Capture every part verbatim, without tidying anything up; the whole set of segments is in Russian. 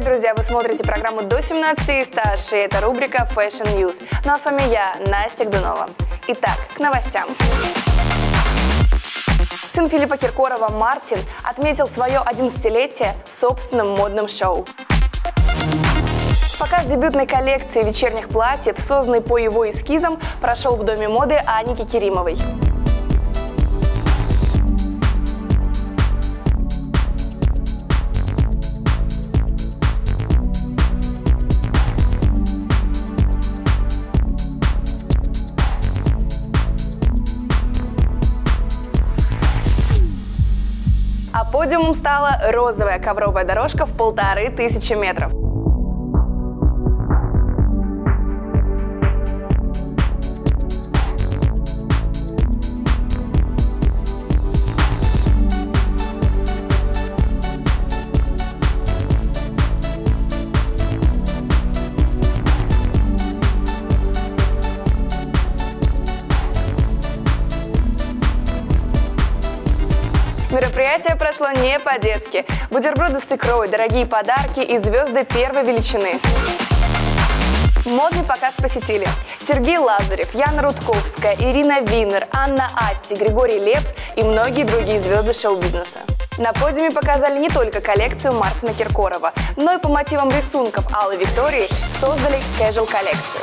Привет, друзья! Вы смотрите программу «До семнадцати и старше». Это рубрика Fashion News. Ну а с вами я, Настя Гдунова. Итак, к новостям. Сын Филиппа Киркорова Мартин отметил свое одиннадцатилетие собственным модным шоу. Показ дебютной коллекции вечерних платьев, созданный по его эскизам, прошел в Доме моды Аники Керимовой. А подиумом стала розовая ковровая дорожка в полторы тысячи метров. Мероприятие прошло не по-детски. Бутерброды с икрой, дорогие подарки и звезды первой величины. Модный показ посетили Сергей Лазарев, Яна Рудковская, Ирина Винер, Анна Асти, Григорий Лепс и многие другие звезды шоу-бизнеса. На подиуме показали не только коллекцию Мартина Киркорова, но и по мотивам рисунков Аллы Виктории создали casual-коллекцию.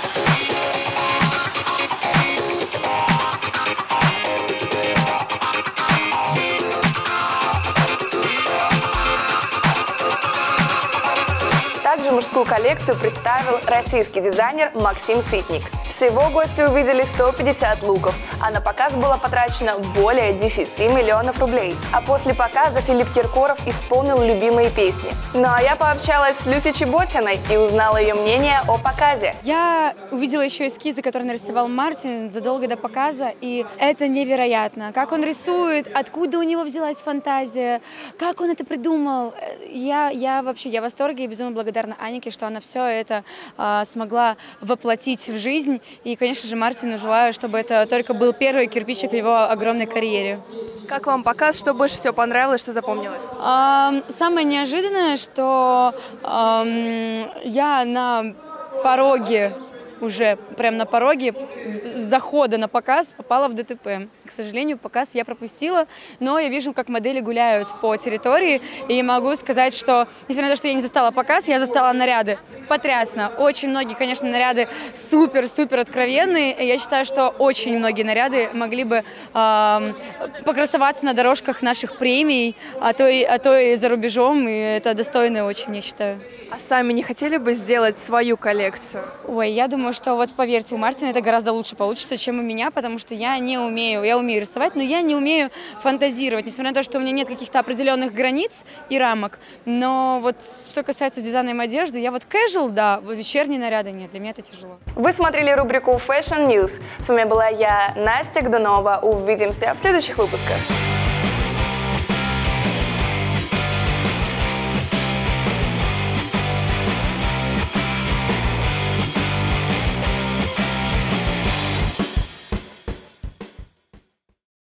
Также мужскую коллекцию представил российский дизайнер Максим Ситник. Всего гости увидели сто пятьдесят луков, а на показ было потрачено более десяти миллионов рублей. А после показа Филипп Киркоров исполнил любимые песни. Ну а я пообщалась с Люсей Чеботиной и узнала ее мнение о показе. Я увидела еще эскизы, которые нарисовал Мартин задолго до показа, и это невероятно. Как он рисует, откуда у него взялась фантазия, как он это придумал. Я, я вообще, я в восторге и безумно благодарна Анике, что она все это э, смогла воплотить в жизнь. И, конечно же, Мартину желаю, чтобы это только был первый кирпичик в его огромной карьере. Как вам показ? Что больше всего понравилось, что запомнилось? Э, самое неожиданное, что э, я на пороге, уже прямо на пороге захода на показ попала в ДТП. К сожалению, показ я пропустила, но я вижу, как модели гуляют по территории, и могу сказать, что, несмотря на то, что я не застала показ, я застала наряды. Потрясно. Очень многие, конечно, наряды супер-супер откровенные. Я считаю, что очень многие наряды могли бы э, покрасоваться на дорожках наших премий, а то, и, а то и за рубежом, и это достойно очень, я считаю. А сами не хотели бы сделать свою коллекцию? Ой, я думаю, что вот поверьте, у Мартина это гораздо лучше получится, чем у меня, потому что я не умею, я умею рисовать, но я не умею фантазировать, несмотря на то, что у меня нет каких-то определенных границ и рамок. Но вот что касается дизайна одежды, я вот casual, да, вот вечерние наряды нет, для меня это тяжело. Вы смотрели рубрику Fashion News. С вами была я, Настя Гдунова. Увидимся в следующих выпусках.